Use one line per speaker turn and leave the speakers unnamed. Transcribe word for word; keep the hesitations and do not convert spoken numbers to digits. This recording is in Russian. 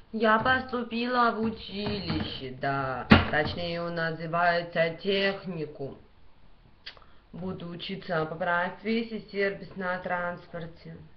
Я поступила в училище, да. Точнее, он называется техникум. Буду учиться по профессии сервис на транспорте.